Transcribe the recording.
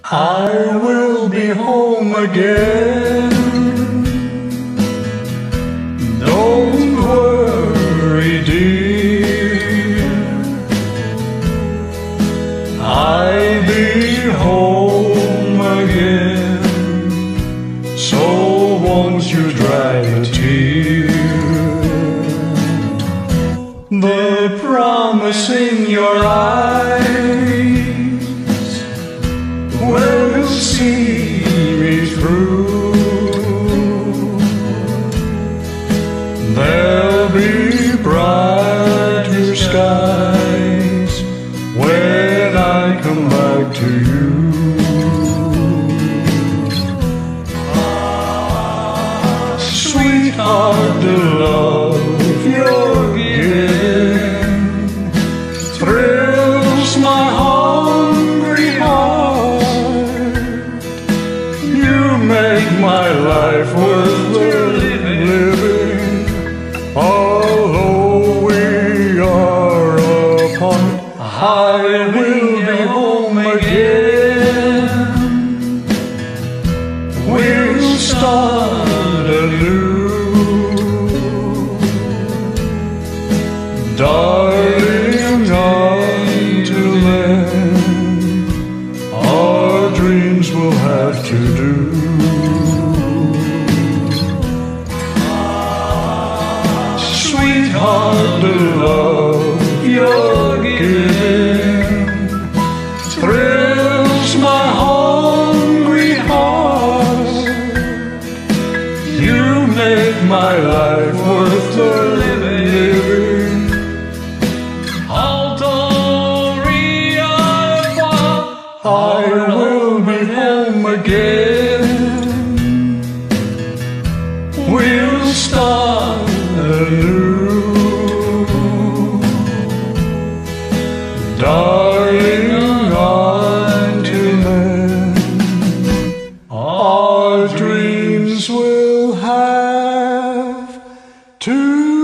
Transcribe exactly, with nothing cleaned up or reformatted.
I will be home again. Don't worry, dear, I'll be home again. So won't you dry a tear? The promise in your eyes will see me through. There'll be brighter skies when I come back to you. Ah, sweetheart, the love you're giving thrills my hungry heart. You make my life worth the living, although we are apart. I will be home again. We'll start anew, darling. Until then, our dreams will have to do. Sweetheart, the love you're giving thrills my hungry heart. You make my life worth the living. I will be home again. We'll start anew, darling. Until then, our dreams will have to